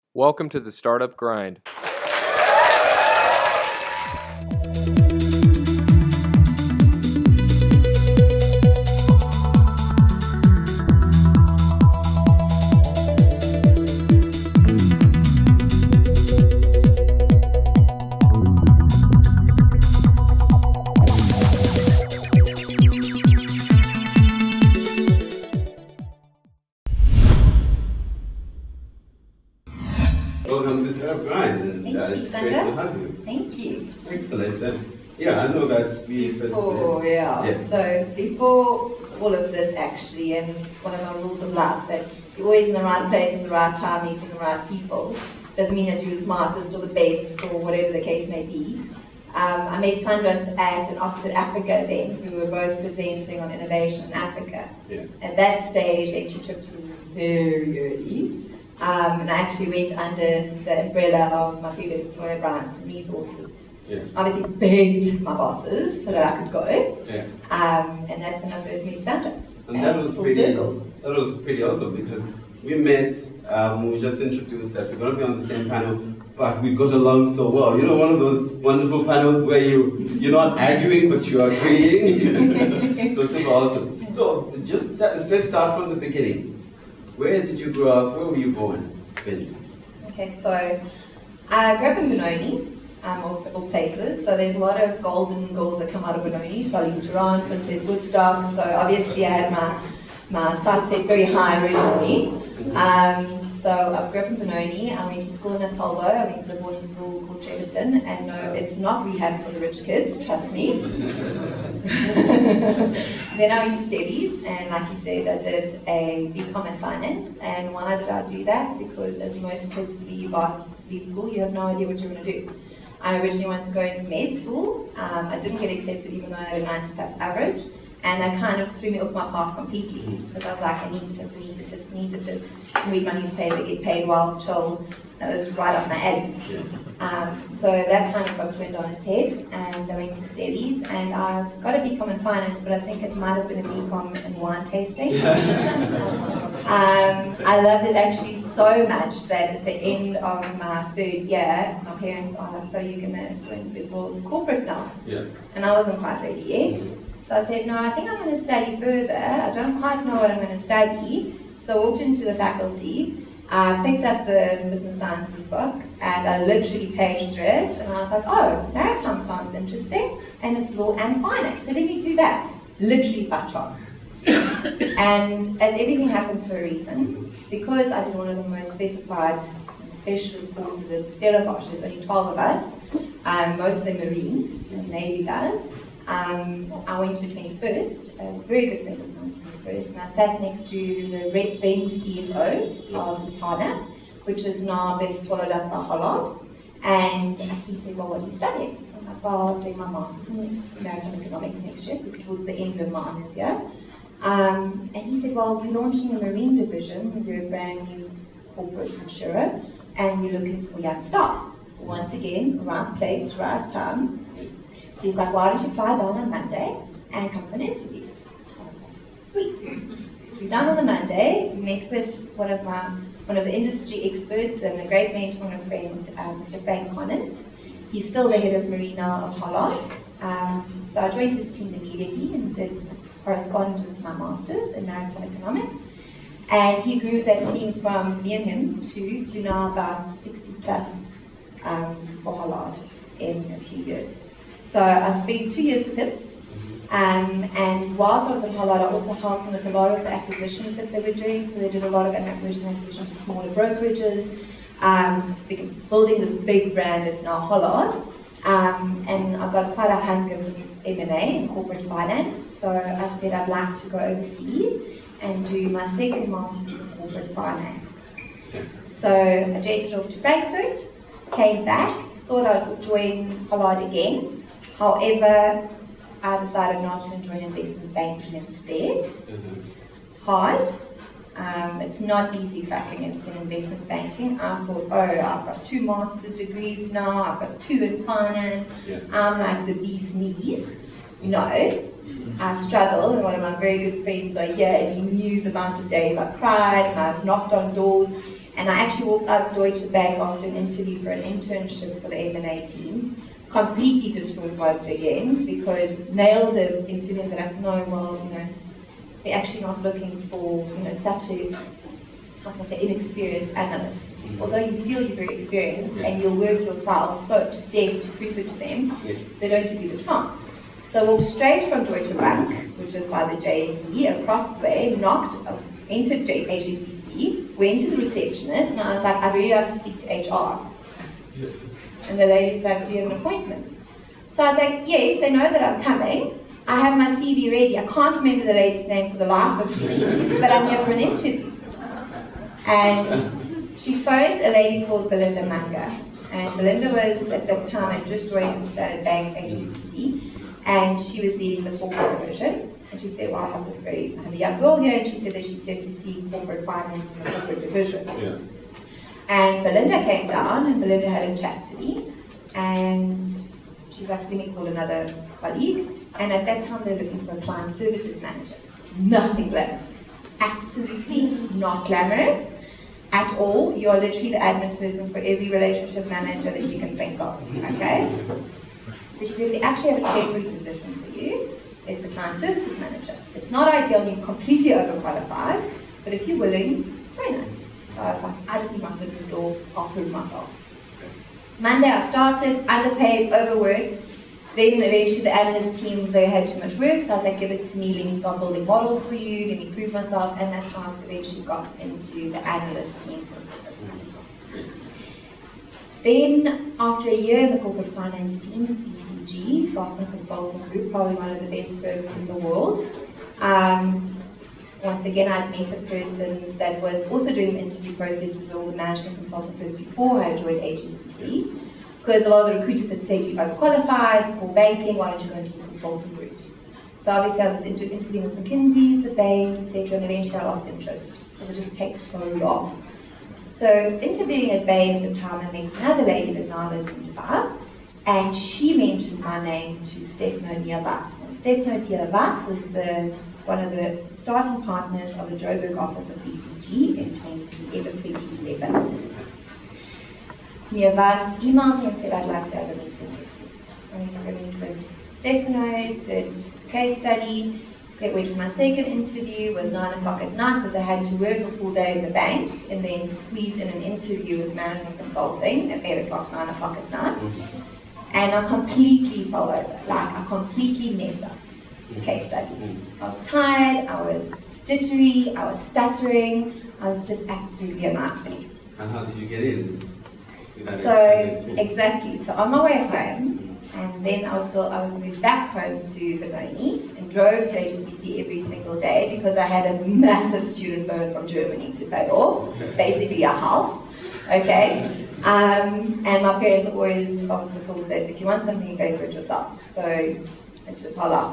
Welcome to the Startup Grind. Welcome to Startup Grind, and it's great to have you. Thank you. Excellent. Yeah, I know that we first So before all of this actually, and it's one of my rules of life, that you're always in the right place in the right time, meeting the right people. Doesn't mean that you're the smartest or the best or whatever the case may be. I met Sandra's at an Oxford Africa event. We were both presenting on innovation in Africa. Yeah. At that stage, EmptyTrips was very early. And I actually went under the umbrella of my previous employer, Bryanston Resources. Yeah. Obviously begged my bosses so that I could go. Yeah. And that's when I first met Sandra's. And that was pretty awesome because we met, we just introduced that we're going to be on the same panel, but we got along so well. You know, one of those wonderful panels where you're not arguing, but you are agreeing. So super awesome. So just let's start from the beginning. Where did you grow up? Where were you born, Benji? Okay, so I grew up in Benoni, of all places. So there's a lot of golden girls that come out of Benoni, Flolly's Turan, Princess Woodstock. So obviously I had my sights set very high originally. So I grew up in Benoni. I went to school in Natalbo. I went to a boarding school called Treverton. And no, it's not rehab for the rich kids, trust me. Then I went to studies, and like you said, I did a BCom in finance. And why did I do that? Because as most kids leave school, you have no idea what you're going to do. I originally wanted to go into med school. I didn't get accepted even though I had a 90+ average. And that kind of threw me off my path completely. Because I was like, I need the test, read my newspaper, get paid well, chill. That was right up my alley. So that kind of got turned on its head, and I went to studies, and I got a BCom in finance, but I think it might have been a BCom in wine tasting. I loved it actually so much that at the end of my 3rd year, my parents are like, so you're going to join the big world of corporate now? Yeah. And I wasn't quite ready yet. So I said, no, I think I'm going to study further. I don't quite know what I'm going to study. So I walked into the faculty, I picked up the business sciences book, and I literally paged through it, and I was like, oh, maritime sounds interesting, and it's law and finance, so let me do that. Literally by chance. And as everything happens for a reason, because I did one of the most specified specialist courses at Stellenbosch, there's only 12 of us, most of them Marines and Navy guys. I went to the 21st, a very good friend of mine, and I sat next to the then CFO of Itana, which is now being swallowed up by Hollard. And he said, well, what are you studying? So I'm like, well, I'm doing my master's in maritime economics next year, because towards the end of my honours year. And he said, well, we're launching a marine division, we're a brand new corporate insurer, and we're looking for young staff. Once again, right place, right time. So he's like, why don't you fly down on Monday and come for an interview? So I was like, sweet. Flew down on the Monday, met with one of the industry experts and a great mentor and a friend, Mr. Frank Connon. He's still the head of Marine now of Hollard. So I joined his team immediately and did correspondence my master's in maritime economics. And he grew that team from me and him to now about 60+ for Hollard in a few years. So I spent 2 years with him, and whilst I was at Hollard, I also helped them with a lot of the acquisitions that they were doing. So they did a lot of acquisitions with smaller brokerages, building this big brand that's now Hollard. And I've got quite a hunk of M&A and corporate finance, so I said I'd like to go overseas and do my second master's in corporate finance. So I jetted off to Frankfurt, came back, thought I would join Hollard again. However, I decided not to join investment banking instead. Hard. It's not easy cracking into investment banking. I thought, oh, I've got 2 master's degrees now, I've got 2 in finance, I'm like the bee's knees. No, I struggled, and one of my very good friends are here, and he knew the amount of days I cried, and I've knocked on doors, And I actually walked out of Deutsche Bank after an interview for an internship for the M&A team, completely destroyed once again, because nailed the interview and they're like, no, well, you know, they're actually not looking for, you know, such a, how can I say, inexperienced analyst. Although you feel you're very experienced and you'll work yourself so to death to prove it to them, they don't give you the chance. So I walked straight from Deutsche Bank, which is by the JSE, across the way, entered HSBC, went to the receptionist, and I was like, I'd really like to speak to HR. And the lady's like, do you have an appointment? So I was like, yes, they know that I'm coming. I have my CV ready. I can't remember the lady's name for the life of me, but I'm here for an interview. And she phoned a lady called Belinda Manga. And Belinda was, at that time, had just joined the Standard Bank, HSBC, and she was leading the corporate division. And she said, well, I have a young girl here, and she said that she's here to see corporate finance in the corporate division. Yeah. And Belinda came down, and Belinda had a chat to me, and she's like, let me call another colleague. And at that time, they were looking for a client services manager. Nothing glamorous. Absolutely not glamorous at all. You're literally the admin person for every relationship manager that you can think of, okay? So she said, we actually have a temporary position for you. It's a client services manager. It's not ideal, you're completely overqualified, but if you're willing, join us. So I was like, I just need my foot in the door, I'll prove myself. Monday I started, underpaid, overworked. Then eventually the analyst team, they had too much work, so I was like, give it to me, let me start building models for you, let me prove myself, and that's how I eventually got into the analyst team. Then, after a year in the corporate finance team at BCG, Boston Consulting Group, probably one of the best firms in the world. Once again, I'd met a person that was also doing the interview processes with all the management consulting firms before I joined HSBC. Because a lot of the recruiters had said you're overqualified for banking, why don't you go into the consulting route? So obviously I was interviewing with McKinsey's, the bank, etc., and eventually I lost interest because it just takes so long. So interviewing at Bain at the time, I met another lady that now lives in Dubai, and she mentioned my name to Stefano Niavas. Now, Stefano Niavas was one of the starting partners of the Joburg office of BCG in 2011. Niavas emailed me and said, I'd like to have a meeting with you. I went to meet with Stefano, did a case study, went for my second interview, was 9 o'clock at night because I had to work a full day in the bank and then squeeze in an interview with management consulting at 8 o'clock, 9 o'clock at night. And I completely fell over, like I completely messed up the case study. I was tired, I was jittery, I was stuttering, I was just absolutely a nightmare. And how did you get in? So, exactly, so on my way home, and then I would move back home to Benoni and drove to HSBC every single day because I had a massive student loan from Germany to pay off, basically a house, okay? And my parents always thought that if you want something, you pay for it yourself. So it's just how life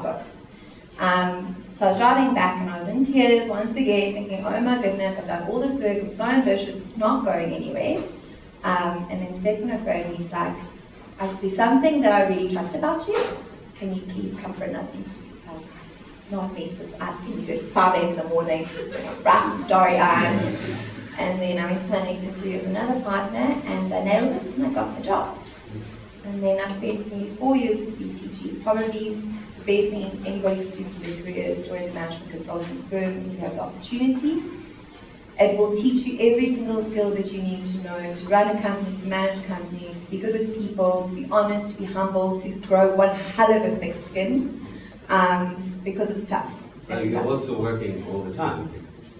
goes. So I was driving back and I was in tears once again, thinking, oh my goodness, I've done all this work, I'm so ambitious, it's not going anywhere. And then Stefano phoned me, he's like, there's something that I really trust about you. Can you please come for another interview? So I was like, no, I messed this up. Can you do it 5 a.m. in the morning? Right, starry-eyed. And then I went to my next interview with another partner and I nailed it and I got the job. And then I spent nearly 4 years with BCG. Probably the best thing anybody could do for their career is join a management consulting firm if you have the opportunity. It will teach you every single skill that you need to know to run a company, to manage a company, to be good with people, to be honest, to be humble, to grow one hell of a thick skin, because it's tough. And you're also working all the time,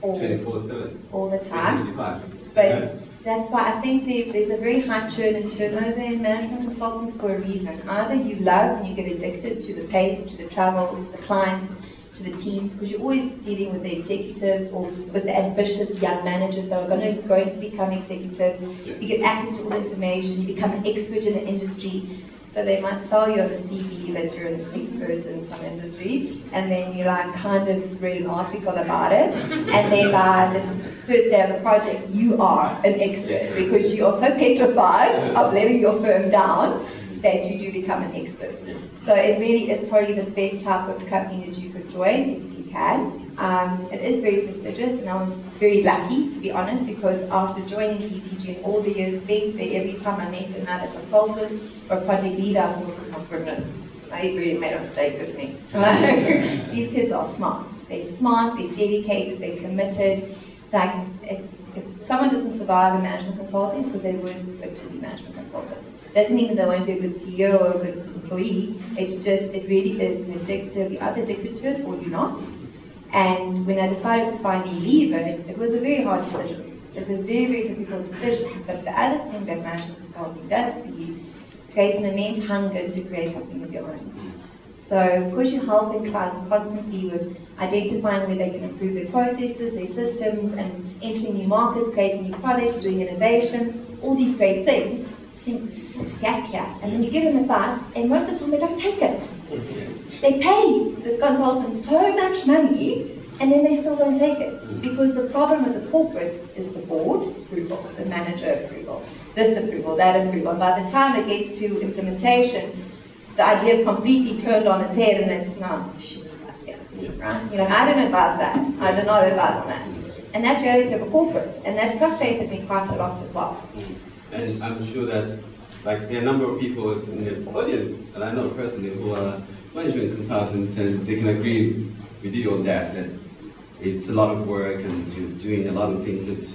24/7. All the time. 365. But that's why I think there's a very high churn and turnover in management consultants for a reason. Either you love and you get addicted to the pace, to the travel, to the clients, to the teams, because you're always dealing with the executives or with the ambitious young managers that are going to become executives. Yeah. You get access to all the information, you become an expert in the industry. So they might sell you on the CV that you're an expert in some industry, and then you like kind of read an article about it, and then by the first day of the project, you are an expert because you are so petrified of letting your firm down that you do become an expert. So it really is probably the best type of company that you could join if you can. It is very prestigious, and I was very lucky, to be honest, because after joining BCG and all the years spent there, every time I met another consultant or a project leader, I thought, oh my goodness, I really made a mistake with me. Like, these kids are smart. They're smart, they're dedicated, they're committed. Like, if someone doesn't survive in management consulting, it's because they weren't fit to be management consultants. Doesn't mean that they won't be a good CEO or a good employee. It's just, it really is an addictive. You're either addicted to it or you're not. And when I decided to finally leave it, it was a very hard decision. It's a very, very difficult decision. But the other thing that management consulting does for you, creates an immense hunger to create something of your own. So, of course, you're helping clients constantly with identifying where they can improve their processes, their systems, and entering new markets, creating new products, doing innovation, all these great things. I think this is such a gap here. And then you give them advice, and most of the time they don't take it. They pay the consultant so much money, and then they still don't take it. Because the problem with the corporate is the board approval, the manager approval, this approval, that approval. And by the time it gets to implementation, the idea is completely turned on its head, and it's not, right? You're like, I don't advise that. I do not advise on that. And that's the reality of a corporate. And that frustrated me quite a lot as well. And I'm sure that, like, there are a number of people in the audience, and I know personally, who are management consultants, and they can agree with you on that, that it's a lot of work, and you're doing a lot of things that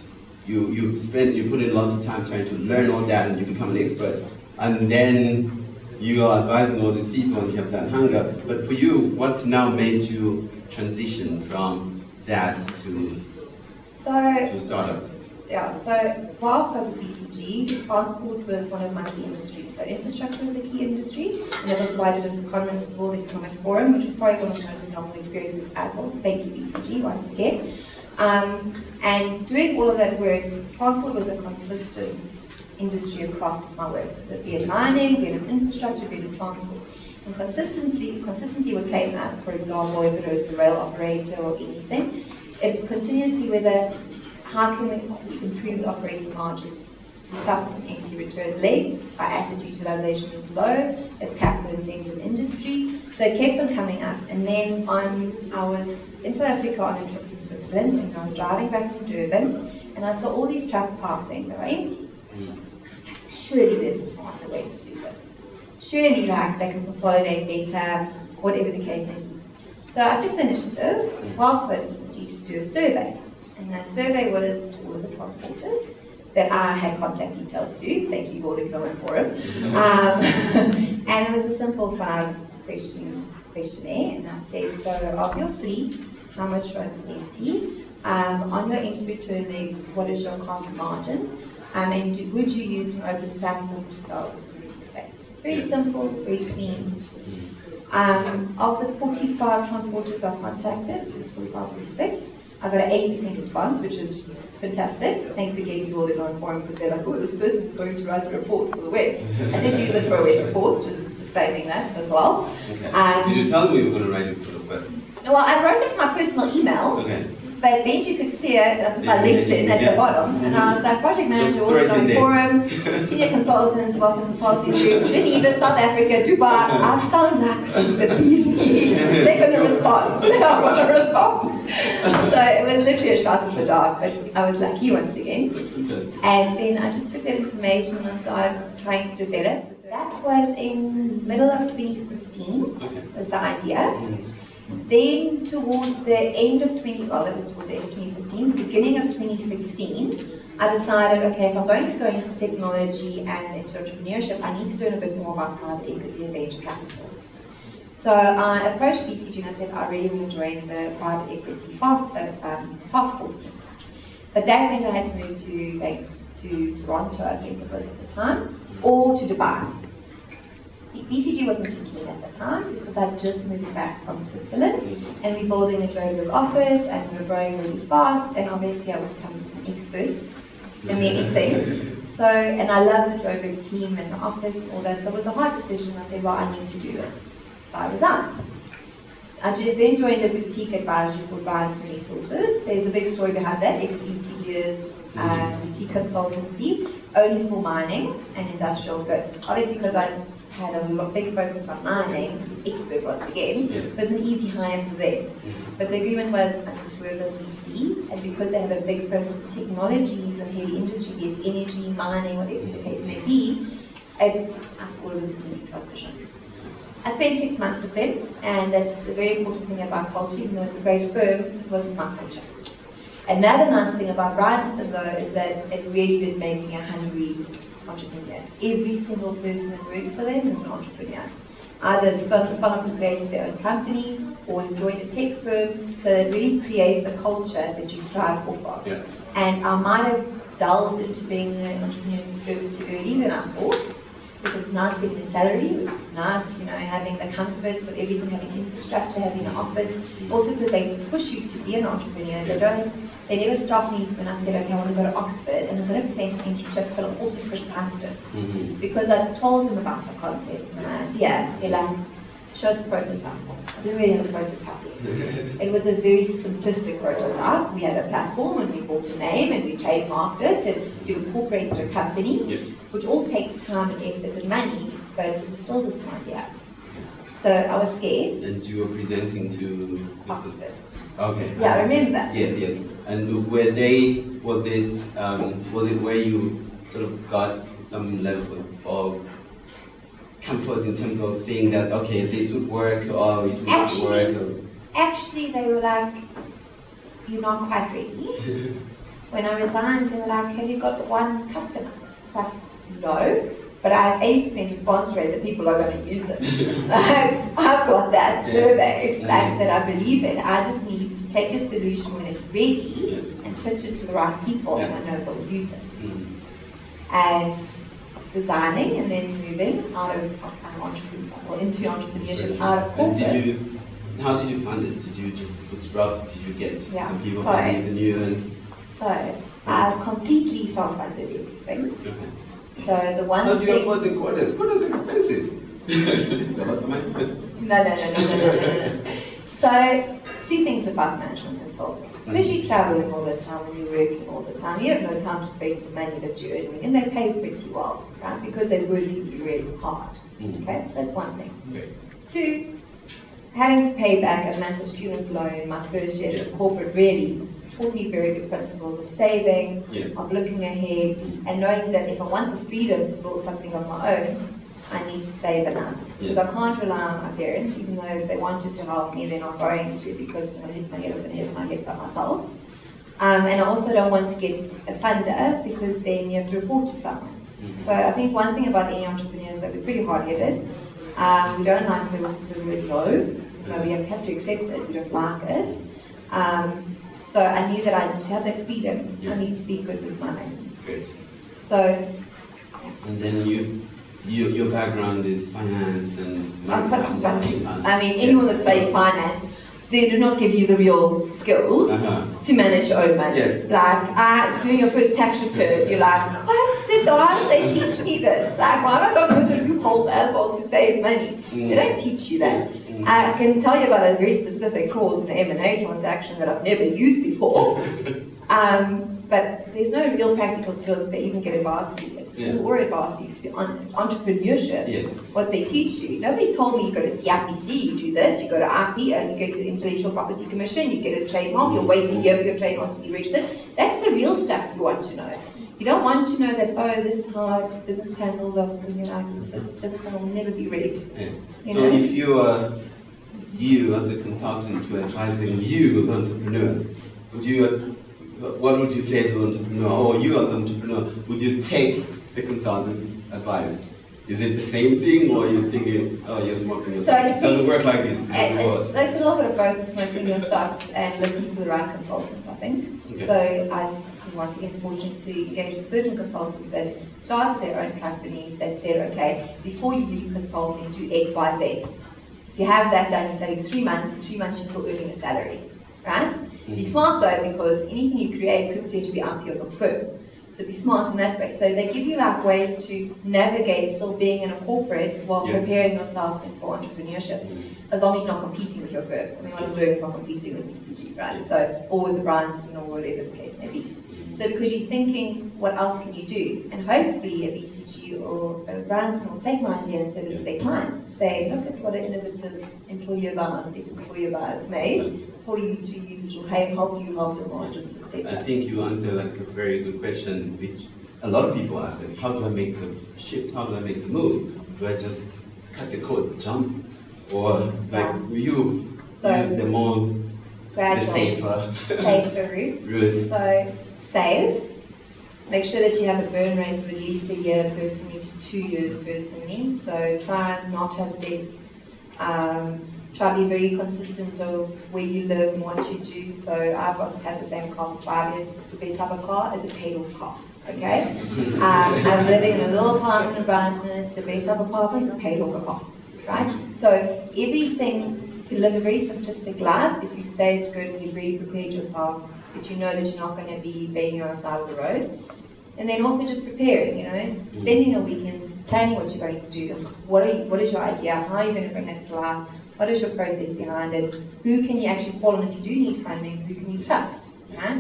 you put in lots of time trying to learn all that, and you become an expert. And then you are advising all these people, and you have that hunger. But for you, what now made you transition from that to startup? Yeah, so whilst I was at BCG, transport was one of my key industries. So infrastructure was a key industry, and that was why I did a secondment to the World Economic Forum, which was probably one of the most phenomenal experiences as well. Thank you, BCG, once again. And doing all of that work, transport was a consistent industry across my work, be it mining, be it infrastructure, be it transport. And consistently what came out, for example, if it was a rail operator or anything, it's continuously whether how can we improve the operating margins? We suffer from empty return legs, our asset utilization is low, it's capital intensive industry, so it kept on coming up. And then I was in South Africa on a trip to Switzerland, and I was driving back from Durban, and I saw all these trucks passing that were empty. I was like, surely there's a smarter way to do this. Surely, like, they can consolidate better, whatever the case may be. So I took the initiative whilst I was due to do a survey. And that survey was to all of the transporters that I had contact details to. Thank you, World Economic Forum. And it was a simple 5-question questionnaire. And I said, so of your fleet, how much runs empty? On your empty return legs, what is your cost margin? And would you use an open platform to sell this empty space? Very simple, very clean. Of the 45 transporters I contacted, 45 or 46, I got an 80% response, which is fantastic. Thanks again to all the on forum, because they're like, oh, this person's going to write a report for the web. I did use it for a web report, just disclaiming that as well. Okay. Did you tell me you were going to write it for the web? Well, I wrote it from my personal email. Okay. But Benji could see it on my LinkedIn at the bottom, and I was like, project manager, World Economic Forum, senior consultant, Boston Consulting Group, Geneva, South Africa, Dubai. I sound like the PCs. They're going to respond. They're going to respond. So it was literally a shot in the dark, but I was lucky once again. And then I just took that information and I started trying to do better. That was in middle of 2015, was the idea. Then towards the end of that was towards the end of 2015, beginning of 2016, I decided, okay, if I'm going to go into technology and into entrepreneurship, I need to learn a bit more about private equity and venture capital. So I approached BCG and I said, I really want to join the private equity task force team. But that meant I had to move to Toronto, I think it was at the time, or to Dubai. BCG wasn't too keen at the time because I'd just moved back from Switzerland and we're building a Joburg office and we're growing really fast, and obviously I would become an expert in many things. So, and I love the Joburg team and the office and all that, so it was a hard decision. I said, well, I need to do this. So I resigned. I then joined a boutique advisory called Ryan's Resources. There's a big story behind that. Ex-BCG's boutique consultancy, only for mining and industrial goods. Obviously, because I had a big focus on mining, expert once again, it was an easy hire for them. But the agreement was I need to work with VC, and because they have a big focus on technologies and heavy industry, be it energy, mining, whatever the case may be, I thought it was an easy transition. I spent 6 months with them, and that's a very important thing about culture, even though it's a great firm, it wasn't my culture. Another nice thing about Bryanston, though, is that it really did make me a hungry entrepreneur. Every single person that works for them is an entrepreneur. Either spun off and created their own company, or has joined a tech firm, so it really creates a culture that you thrive off of. Yeah. And I might have delved into being an entrepreneur too early than I thought, because it's nice getting a salary, it's nice, having the comforts of everything, having infrastructure, having an office. Also because they push you to be an entrepreneur. They never stopped me when I said, okay, I want to go to Oxford, and I'm going to present EmptyTrips, but I'll also push Bryanston. Because I told them about the concept and the idea. They're like, show us a prototype. I didn't really have a prototype yet. It was a very simplistic prototype. We had a platform, and we bought a name, and we trademarked it, and we incorporated a company, which all takes time and effort and money, but it was still just an idea. So I was scared. And you were presenting to Oxford. Okay. Yeah, I remember. Yes. And was it where you sort of got some level of comfort in terms of saying that, okay, this would work, or it would not work? Actually, they were like, you're not quite ready. When I resigned, they were like, have you got one customer? It's like, no, but I have 8% response rate that people are going to use it. I've got that survey that I believe in. I just need to take a solution when it's ready and pitch it to the right people, and I know they'll use it. And resigning and then moving out of into entrepreneurship, out of corporate. How did you fund it? Did you just bootstrap? Did you get some people so believe in you? I completely self-funded everything. Okay. So the one How do you thing... afford the quotas? Quotas are expensive. No. So, two things about management consulting. Because you're traveling all the time and you're working all the time, you have no time to spend the money that you're earning, and they pay pretty well, right? Because they're working you really hard. Okay, so that's one thing. Okay. Two, having to pay back a massive student loan my first year in corporate really taught me very good principles of saving, of looking ahead, and knowing that if I want the freedom to build something of my own, I need to save enough. Because I can't rely on my parents, even though if they wanted to help me, they're not going to, because I live my head over the head of my head by myself. And I also don't want to get a funder, because then you have to report to someone. So I think one thing about any entrepreneur is that we're pretty hard-headed. We don't like the word no. We have to accept it. We don't like it. So I knew that I need to have that freedom. I need to be good with money. Great. So. And then your background is finance and I mean, anyone that's studying finance, they do not give you the real skills to manage your own money. Yes. Like, doing your first tax return, you're like, why did they teach me this? Like, why do I not know the loopholes as well to save money? They don't teach you that. I can tell you about a very specific clause in an M&A transaction that I've never used before. But there's no real practical skills that they even get at varsity at school or at varsity, to be honest. Entrepreneurship, what they teach you. Nobody told me you go to CIPC, you do this, you go to IP, and you go to the Intellectual Property Commission, you get a trademark, you'll wait a year for your trademark to be registered. That's the real stuff you want to know. You don't want to know that, oh, this is how business plan build up, and you're like, this will never be read. Yes. You so know? if you as a consultant were advising you, an entrepreneur, what would you say to an entrepreneur, or you as an entrepreneur, would you take the consultant's advice? Is it the same thing, or are you thinking, oh, you're smoking your socks? It doesn't work like this. It's a little bit of both, smoking your socks and listening to the right consultant, I think. Okay. So I'm once again fortunate to engage with certain consultants that started their own companies that said, okay, before you leave consulting, do X, Y, Z. If you have that done, you're saving 3 months, in 3 months you're still earning a salary, right? Be smart though, because anything you create could potentially be IPO of your firm. So be smart in that way. So they give you like ways to navigate still being in a corporate while preparing yourself for entrepreneurship. As long as you're not competing with your firm. I mean, one of the firms not competing with BCG, right? So, or with the Bryanston or whatever the case may be. So because you're thinking, what else can you do? And hopefully a BCG or a Branson will take my idea and serve it to their clients to say, look at what an innovative employer has made for you to use, which will help you help your margins, etc. I think you answered like a very good question, which a lot of people ask, like, how do I make the shift? How do I make the move? Do I just cut the code, jump? Or like you use the more the safer route. So save. Make sure that you have a burn rate of at least a year personally to 2 years personally. So try and not have debts. Try to be very consistent of where you live and what you do. So I've had the same car for 5 years. It's the best type of car. It's a paid-off car. Okay? I'm living in a little apartment in Brighton. It's the best type of apartment. It's a paid-off car. Right? So everything, you live a very simplistic life. If you've saved good and you've really prepared yourself, that you know that you're not going to be begging on the side of the road. And then also just preparing, spending your weekends, planning what you're going to do. What is your idea? How are you going to bring it to life? What is your process behind it? Who can you actually call on if you do need funding? Who can you trust? Right?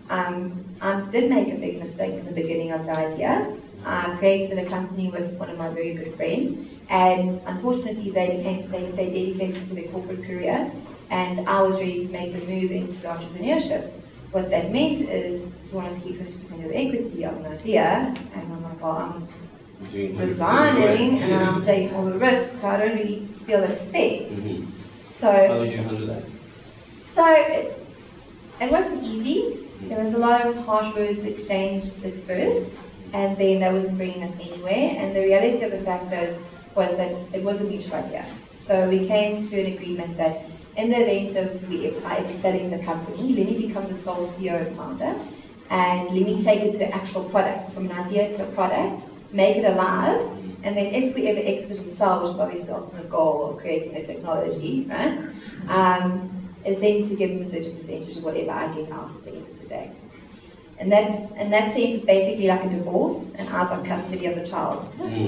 I did make a big mistake in the beginning of the idea. I created a company with one of my very good friends, and unfortunately they stayed dedicated to their corporate career, and I was ready to make the move into the entrepreneurship. What that meant is he wanted to keep 50% of the equity of an idea, and I'm like, well, I'm resigning and I'm taking all the risks, so I don't really feel that's fair. So, how did you handle that? So it wasn't easy. There was a lot of harsh words exchanged at first, and then that wasn't bringing us anywhere. And the reality of the fact was that it was a mutual idea. So we came to an agreement that in the event of I selling the company, let me become the sole CEO and founder, and let me take it to an actual product, from an idea to a product, make it alive, and then if we ever exit and sell, which is obviously the ultimate goal of creating a technology, right, is then to give them a certain percentage of whatever I get out at the end of the day. And that sense is basically like a divorce, and I've got custody of the child.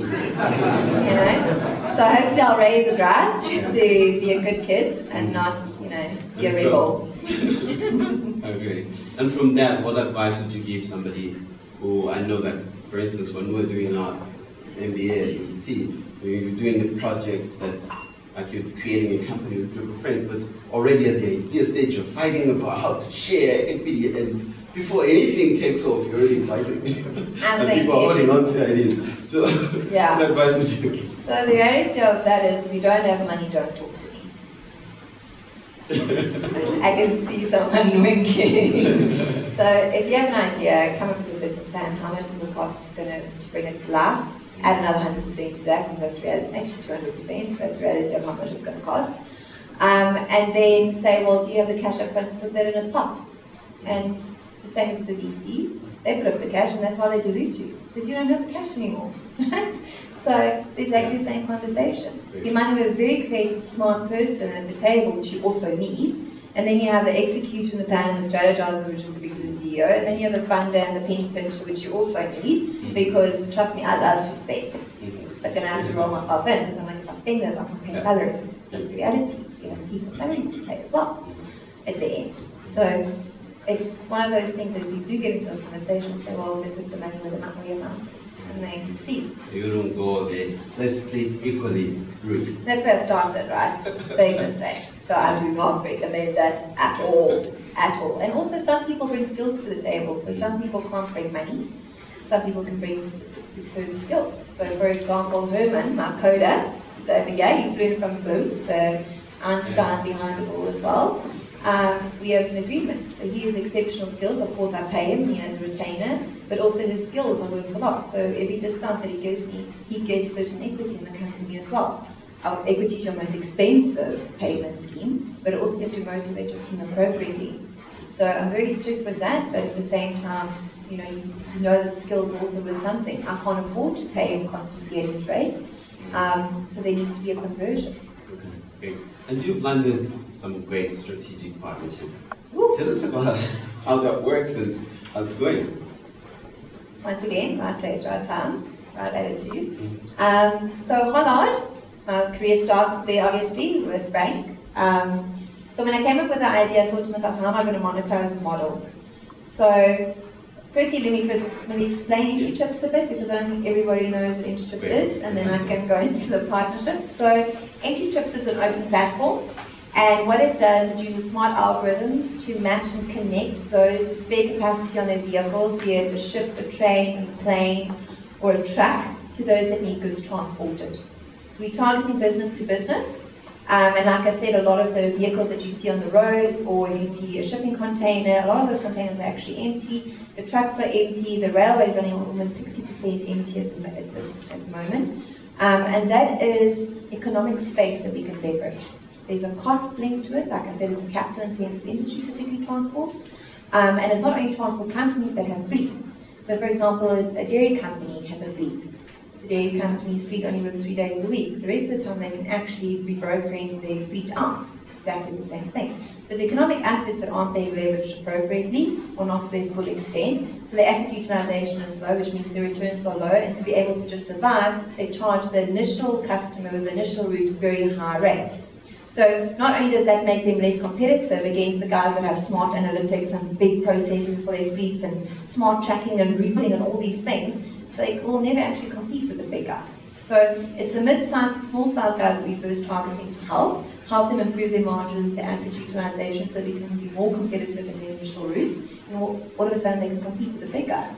So hopefully I'll raise it right to be a good kid and not, be a rebel. Okay. And from that, what advice would you give somebody who, I know that, for instance, when we were doing our MBA at UCT, we were doing a project that, like, you're creating a company with a group of friends, but already at the idea stage, you're fighting about how to share equity, and before anything takes off, you're already fighting. And people are holding on to ideas. So, what advice would you give? So the reality of that is, if you don't have money, don't talk to me. I can see someone winking. So if you have an idea, come up with a business plan. How much does it cost to bring it to life? Add another 100% to that, because that's reality. Actually 200%. That's reality of how much it's going to cost. And then say, well, do you have the cash up front to put that in a pot? And it's the same as with the VC. They put up the cash, and that's why they dilute you, because you don't have the cash anymore. Right? So it's exactly the same conversation. You might have a very creative, smart person at the table, which you also need, and then you have the executor and the plan and the strategizer, which is to be the CEO, and then you have the funder and the penny pincher, which you also need, because trust me, I love to spend, but then I have to roll myself in, because I'm like, if I spend this, I'm going to pay salaries. That's the reality. You have people's salaries to pay as well at the end. So it's one of those things that if you do get into a conversation, say, well, they put the money where the money is. And they see. You don't go there, let's split equally route. That's where I started, right? Big mistake. So I do not recommend that at all. At all. And also some people bring skills to the table. So some people can't bring money. Some people can bring superb skills. So for example, Herman, my coder, so he flew in from Bloom, the Einstein behind it all as well. We have an agreement. So he has exceptional skills. Of course, I pay him. He has a retainer. But also his skills are worth a lot. So every discount that he gives me, he gets certain equity in the company as well. Our equity is your most expensive payment scheme, but also you have to motivate your team appropriately. So I'm very strict with that, but at the same time, you know that skills are also worth something. I can't afford to pay him constantly at his rate, so there needs to be a conversion. Okay. And you've landed some great strategic partnerships. Woo. Tell us about how that works and how it's going. Once again, right place, right time, right attitude. So Hollard, my career started there obviously with Frank. So when I came up with the idea, I thought to myself, how am I going to monetize the model? So firstly, let me explain EmptyTrips a bit, because I don't think everybody knows what EmptyTrips is, and then I can go into the partnership. So EmptyTrips is an open platform, and what it does, it uses smart algorithms to match and connect those with spare capacity on their vehicles, be it a ship, a train, a plane, or a truck, to those that need goods transported. So we're targeting business to business. And like I said, a lot of the vehicles that you see on the roads, or if you see a shipping container, a lot of those containers are actually empty. The trucks are empty. The railway is running almost 60% empty at the moment. And that is economic space that we can leverage. There's a cost linked to it. Like I said, it's a capital-intensive industry, typically transport. And it's not only transport companies that have fleets. So, for example, a dairy company has a fleet. The dairy company's fleet only works 3 days a week. The rest of the time, they can actually be brokering their fleet out. Exactly the same thing. So it's economic assets that aren't being leveraged appropriately, or not to their full extent. So the asset utilization is low, which means the returns are low, and to be able to just survive, they charge the initial customer with the initial route very high rates. So not only does that make them less competitive against the guys that have smart analytics and big processes for their fleets and smart tracking and routing and all these things, so they will never actually compete with the big guys. So it's the mid-sized, small-sized guys that we're first targeting to help them improve their margins, their asset utilization, so they can be more competitive in their initial routes, and all of a sudden they can compete with the big guys.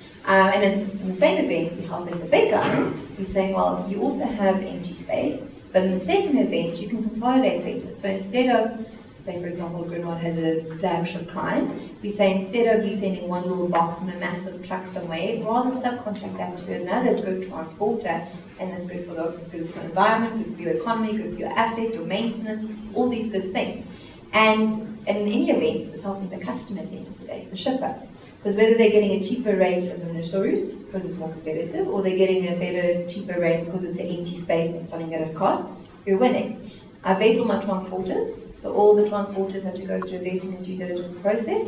And in the same event, we're helping the big guys. We're saying, well, you also have empty space, but in the second event, you can consolidate better. So instead of, say for example, Greenwood has a flagship client, we say instead of you sending one little box on a massive truck somewhere, rather subcontract that to another good transporter, and that's good for the environment, good for your economy, good for your asset, your maintenance, all these good things. And in any event, it's helping the customer at the end of the day, the shipper. Because whether they're getting a cheaper rate as an initial route, because it's more competitive, or they're getting a better, cheaper rate because it's an empty space and something at a cost, you're winning. I vet all my transporters, so all the transporters have to go through a vetting and due diligence process.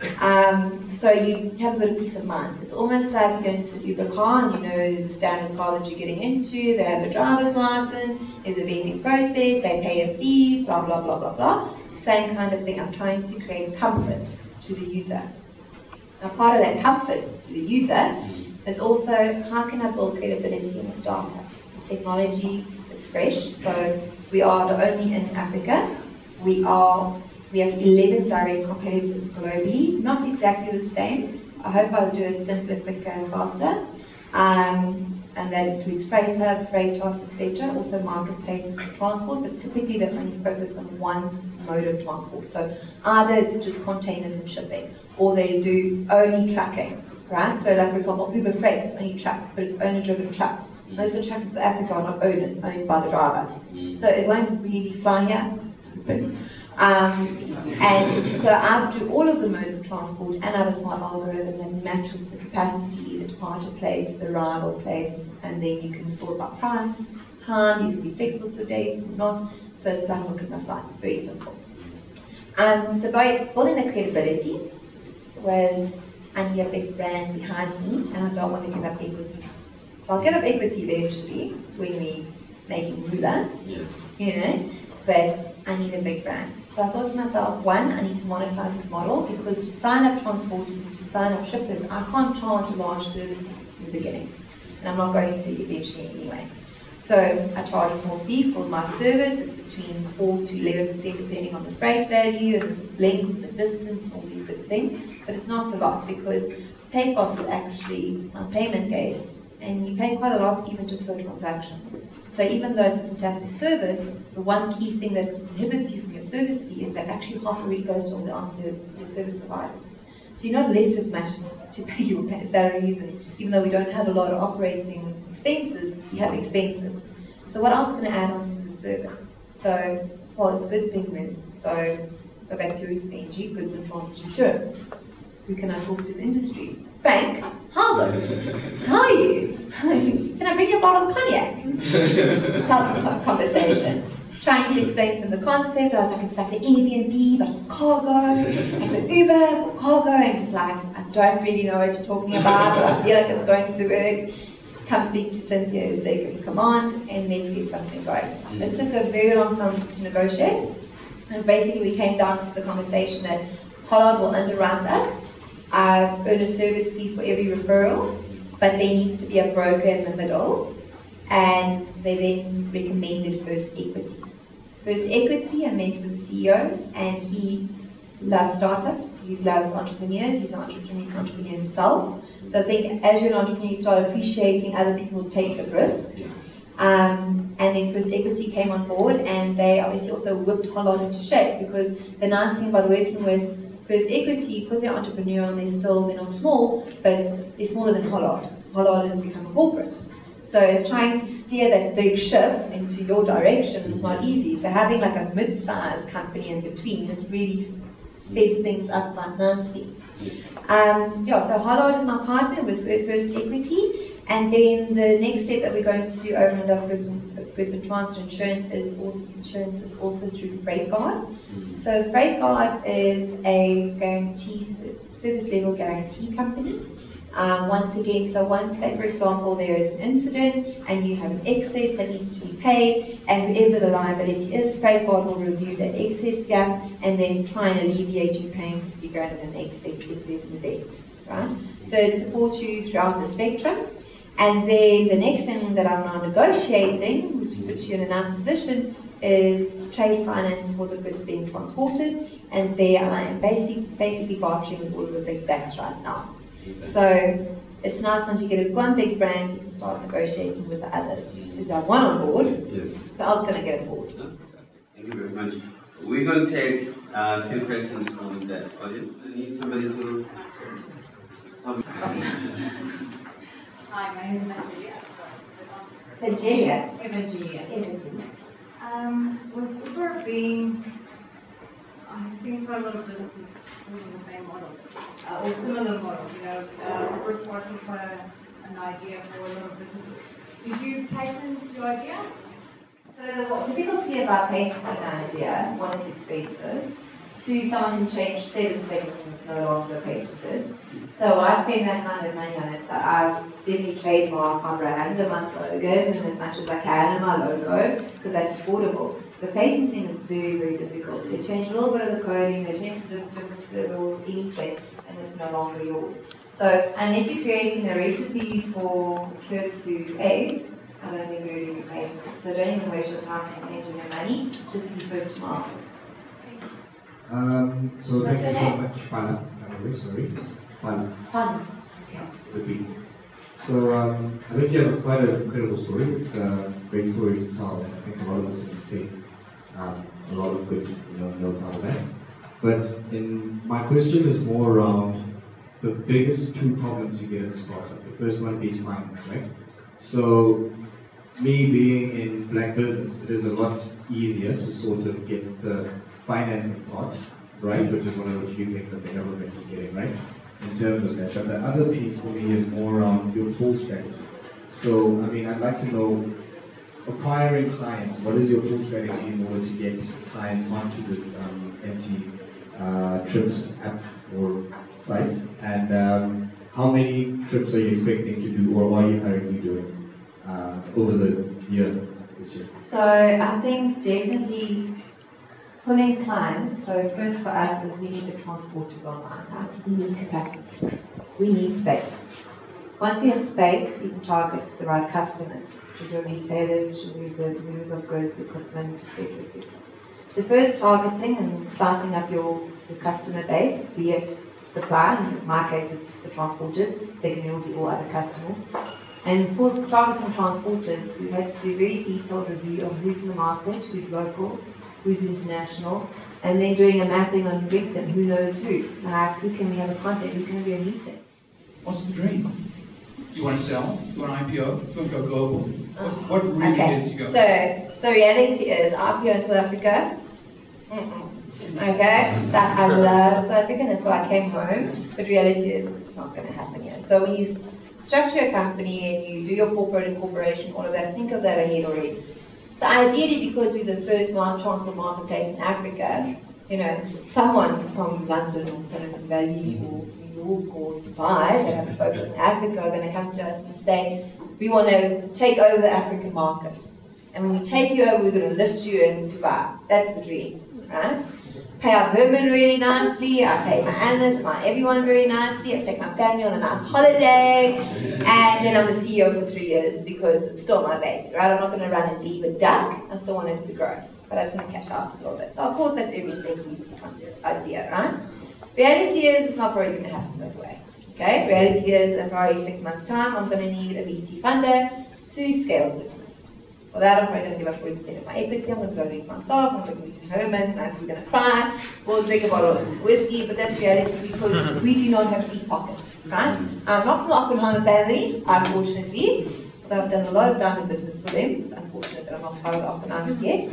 So you have a bit of peace of mind. It's almost like going to Uber car, and you know the standard car that you're getting into, they have a driver's license, there's a vetting process, they pay a fee, blah, blah, blah, blah, blah. Same kind of thing. I'm trying to create comfort to the user. Now, part of that comfort to the user is also, how can I build credibility in a startup? The technology is fresh, so we are the only in Africa. We have 11 direct competitors globally, not exactly the same. I hope I'll do it simpler, quicker, and faster. And that includes freight hub, Freightos, etc. Also marketplaces for transport, but typically they're only focused on one mode of transport. So either it's just containers and shipping, or they do only trucking, right? So like for example, Uber Freight is only trucks, but it's owner-driven trucks. Most of the trucks in South Africa are not owned by the driver. So it won't really fly here. And so I do all of the modes of transport, and I have a smart algorithm that matches the capacity, the departure place, the arrival place, and then you can sort by price, time, you can be flexible to dates or not. So it's like looking at my flights, very simple. So by building that credibility was, I need a big brand behind me, and I don't want to give up equity. So I'll give up equity eventually when we're making moolah, you know, but I need a big brand. So I thought to myself, one, I need to monetize this model, because to sign up transporters and to sign up shippers, I can't charge a large service in the beginning, and I'm not going to eventually anyway. So I charge a small fee for my service. It's between 4 to 11% depending on the freight value and the length, the distance, all these good things. But it's not a lot, because PayPass is actually a payment gate, and you pay quite a lot even just for a transaction. So even though it's a fantastic service, the one key thing that inhibits you from your service fee is that actually half already goes to all the answer your service providers. So you're not left with much to pay your salaries, and even though we don't have a lot of operating expenses, we have expenses. So what else can I add on to the service? So, well, it's goods being moved. So go back to your Benji, goods and transport insurance. Who can I talk to in the industry? Frank, how's it? How are you? Can I bring you a bottle of cognac? Type of conversation. Trying to explain to them the concept. I was like, it's like the Airbnb, but it's cargo. It's like the Uber for cargo. And it's like, I don't really know what you're talking about, but I feel like it's going to work. Come speak to Cynthia, executive command, and let's get something going. It took a very long time to negotiate. And basically we came down to the conversation that Pollard will underwrite us, earn a service fee for every referral, but there needs to be a broker in the middle, and they then recommended First Equity. First Equity, I met with the CEO, and he loves startups, he loves entrepreneurs, he's an entrepreneur himself. So I think as you're an entrepreneur, you start appreciating other people who take the risk. And then First Equity came on board, and they obviously also whipped Hollard into shape, because the nice thing about working with First Equity, because they're entrepreneurial and they're not small, but they're smaller than Hollard. Hollard has become a corporate. So it's trying to steer that big ship into your direction is not easy. So having like a mid-sized company in between has really sped things up quite nicely. So Hollard is my partner with First Equity, and then the next step that we're going to do over and above goods and transit insurance is also through FreightGuard. So FreightGuard is a service level guarantee company. Once again, once, say for example, there is an incident and you have an excess that needs to be paid, and whoever the liability is, FreightGuard will review that excess gap and then try and alleviate you paying 50 grand in an excess if there's an event, right? So it supports you throughout the spectrum. And then the next thing that I'm now negotiating, which puts you in a nice position, is trade finance for the goods being transported, and there I am basically bartering with all of the big banks right now. So it's nice once you get one big brand, you can start negotiating with the others. Because I have one on board, but I was going to get on board. Thank you very much. We're going to take a few questions from the audience. I need somebody to... Hi, my name is Evangelia. With Uber being, I've seen quite a lot of businesses using the same model, or similar model. Uber's working quite an idea for a lot of businesses. Did you patent your idea? So the difficulty about patenting an idea, one, is expensive. Two, someone can change 7 things and it's no longer patented. So I spend that kind of money on it. So I've definitely trademarked my brand and my slogan as much as I can, and my logo, because that's affordable. But patenting is very, very difficult. They change a little bit of the coding, they change the different server, anything, and it's no longer yours. So unless you're creating a recipe for cure to AIDS, I don't think you're really patented. So don't even waste your time and energy and money, just be first to market. So thank you so much, Pana. Sorry, Pana. Fun. Repeat. So I think you have quite an incredible story. It's a great story to tell, and I think a lot of us can take a lot of good notes out of that. But my question is more around the biggest 2 problems you get as a startup. The first one being finance, right? So me being in black business, it is a lot easier to sort of get the financing part, right, which is one of the few things that the government is getting, right, in terms of that. But the other piece for me is more around your pull strategy. So, I mean, I'd like to know, acquiring clients, what is your pull strategy in order to get clients onto this EmptyTrips app or site, and how many trips are you expecting to do, or are you currently doing over the year this year? So I think definitely pulling clients. So first for us is we need the transporters online. We need capacity. We need space. Once we have space, we can target the right customers, which is your retailers, which is the movers of goods, equipment, etc., etc. So first targeting and slicing up your customer base, be it supply, in my case it's the transporters, secondly it will be all other customers. And for targeting transporters, we've had to do a very detailed review of who's in the market, who's local, who's international, and then doing a mapping on LinkedIn, who knows who. Like, who can we have a contact, who can we have a meeting? What's the dream? You want to sell? You want IPO? You want to go global? What really gets you go? So reality is, IPO in South Africa, okay? That I love South Africa, that's why I came home, but reality is, it's not going to happen here. So when you structure a company and you do your corporate incorporation, all of that, think of that ahead already. So ideally, because we're the first transport marketplace in Africa, someone from London or Silicon Valley or New York or Dubai that have a focus in Africa are going to come to us and say, we want to take over the African market. And when we take you over, we're going to list you in Dubai. That's the dream, right? pay our Herman really nicely, I pay my analysts, everyone very nicely, I take my family on a nice holiday, and then I'm the CEO for 3 years because it's still my baby, right? I'm not going to run and leave a duck, I still want it to grow, but I just want to cash out a little bit. So of course that's every techie's idea, right? Reality is it's not probably going to happen that way. Okay, reality is in probably 6 months' time, I'm going to need a VC funder to scale the business. For that, I'm probably going to give up 40% of my equity, I'm going to go do it myself, I'm going to be home and we're going to cry, we'll drink a bottle of whiskey, but that's reality because we do not have deep pockets, right? I'm not from the Oppenheimer family, unfortunately, but I've done a lot of diamond business for them. It's unfortunate that I'm not part of the Oppenheimers yet.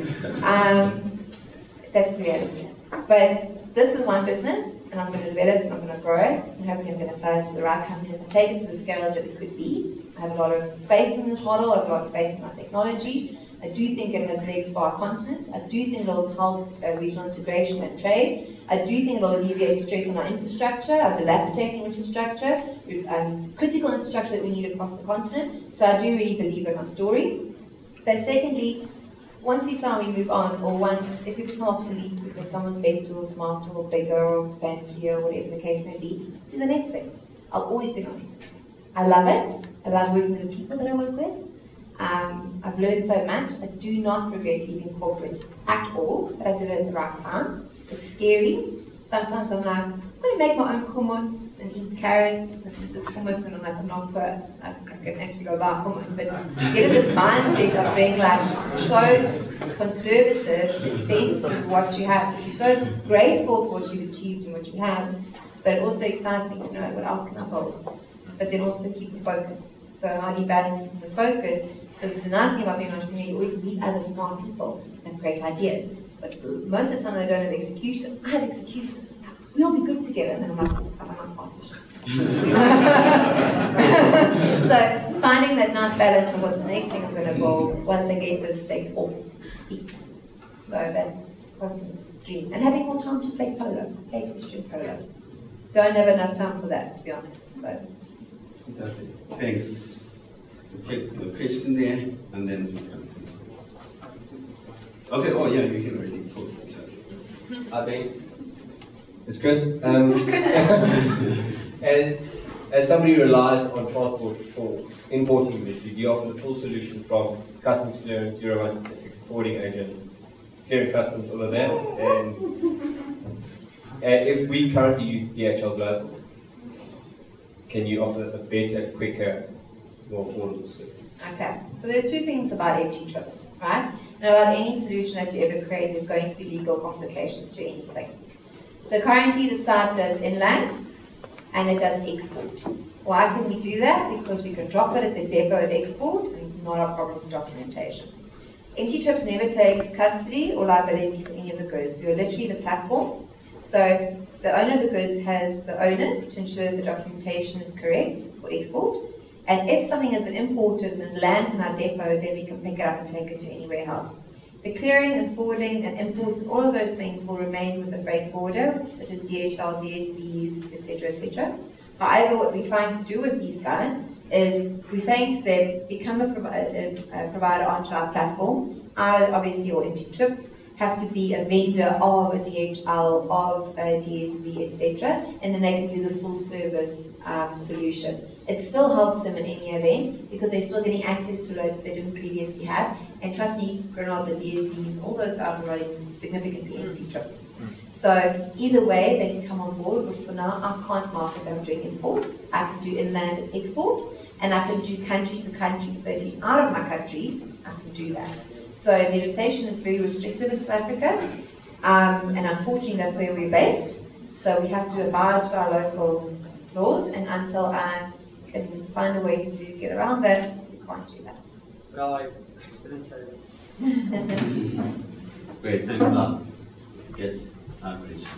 That's the reality. But this is one business, and I'm going to develop and I'm going to grow it, and hopefully I'm going to sell it to the right company and take it to the scale that it could be. I have a lot of faith in this model, I have a lot of faith in our technology. I do think it has legs for our continent. I do think it will help regional integration and trade. I do think it will alleviate stress on our infrastructure, our dilapidating infrastructure, critical infrastructure that we need across the continent. So I do really believe in our story. But secondly, once we start, we move on, or once, if we become obsolete because someone's better or smarter or bigger or fancier, whatever the case may be, do the next thing. I'll always be on it. I love it. I love working with the people that I work with. I've learned so much. I do not regret leaving corporate at all, but I did it at the right time. It's scary. Sometimes I'm like, I'm going to make my own hummus and eat carrots and just hummus, and I'm like, I'm not for I can actually go buy hummus, but you get in this mindset of being like so conservative, sensitive to what you have. You're so grateful for what you've achieved and what you have, but it also excites me to know what else can I build. But then also keep the focus. So how do you balance the focus? Because the nice thing about being an entrepreneur, you always meet other smart people and create ideas. But most of the time they don't have execution. I have execution. We'll be good together. And then I'm like, I'm not partnership. So finding that nice balance of what's the next thing I'm going to build once I get this thing off its feet. So that's what's the dream. And having more time to play polo, play Christian polo. Don't have enough time for that, to be honest. So. Fantastic. Thanks. We'll take the question there, and then we'll come to. Okay, oh yeah, you can already. Cool. Fantastic. I think it's Chris. As somebody who relies on transport for importing industry, do you offer the full solution from customs clearance, Euro 1 certificate, forwarding agents, clearing customs, all of that? And if we currently use DHL Global, can you offer a better, quicker, more affordable service? Okay, so there's two things about EmptyTrips, right? And about any solution that you ever create, there's going to be legal complications to anything. So currently the site does inland and it does export. Why can we do that? Because we can drop it at the depot at export and it's not a problem for documentation. EmptyTrips never takes custody or liability for any of the goods. We are literally the platform. So the owner of the goods has the onus to ensure that the documentation is correct for export. And if something has been imported and lands in our depot, then we can pick it up and take it to any warehouse. The clearing and forwarding and imports and all of those things will remain with the freight forwarder, which is DHL, DSVs, etc., etc. However, what we're trying to do with these guys is we're saying to them, become a provider onto our platform. Obviously, or EmptyTrips have to be a vendor of a DHL, of a DSV, etc., and then they can do the full service solution. It still helps them in any event because they're still getting access to loads that they didn't previously have. And trust me, Grenade, the DSVs, all those guys are running significantly EmptyTrips. So either way, they can come on board, but for now, I can't market them doing imports. I can do inland and export, and I can do country to country. So if he's out of my country, I can do that. So legislation is very restrictive in South Africa, and unfortunately that's where we're based. So we have to abide to our local laws, and until I can find a way to get around that, we can't do that. Well, I didn't say that. Great, thanks a lot. Yes, question.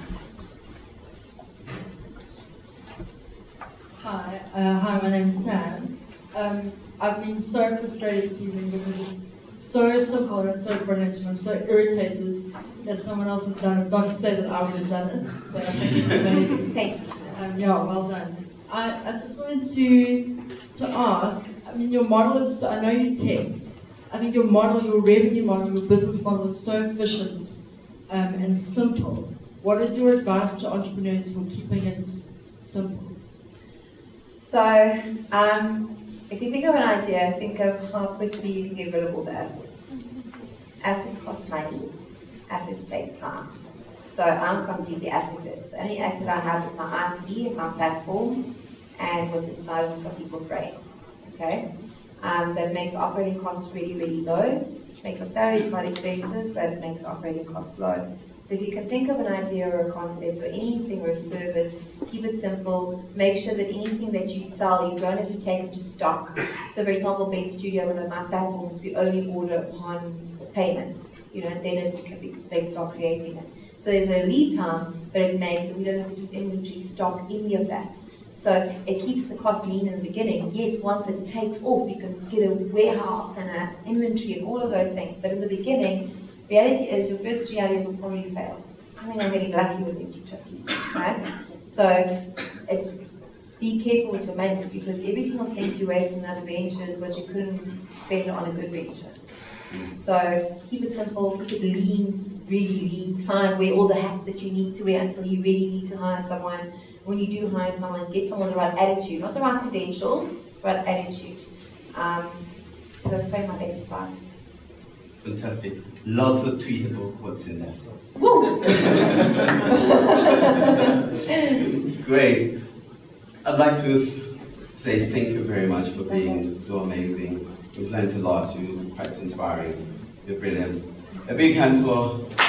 Hi, my name's Sam. I've been so frustrated this evening because it's so simple and it's so brilliant, and I'm so irritated that someone else has done it. Not to say that I would have done it, but I think it's amazing. Thank you. Yeah, well done. I just wanted to ask, I mean, your model is, I know you're tech. I think your model, your revenue model, your business model is so efficient and simple. What is your advice to entrepreneurs for keeping it simple? So, if you think of an idea, think of how quickly you can get rid of all the assets. Assets cost money, assets take time. So I'm completely assetless. The only asset I have is my IP, my platform, and what's inside of some people's brains. Okay? That makes operating costs really, really low. Makes our salaries quite expensive, but it makes operating costs low. So if you can think of an idea or a concept or anything or a service, keep it simple. Make sure that anything that you sell, you don't have to take it to stock. So for example, Bed Studio, one of my platforms, we only order upon payment. You know, then they start creating it. So there's a lead time, but it makes it we don't have to keep inventory, stock, any of that. So it keeps the cost lean in the beginning. Yes, once it takes off, you can get a warehouse and an inventory and all of those things. But in the beginning, reality is your first 3 ideas will probably fail. I think I'm really lucky with EmptyTrips, right? So it's be careful with your money because every single cent you waste on another venture is what you couldn't spend on a good venture. So keep it simple, keep it lean, really lean. Try and wear all the hats that you need to wear until you really need to hire someone. When you do hire someone, get someone with the right attitude, not the right credentials, the right attitude. That's probably my best advice. Fantastic. Lots of tweetable quotes in there. Great. I'd like to say thank you very much for being so amazing. We've learned a lot. You're quite inspiring. You're brilliant. A big hand for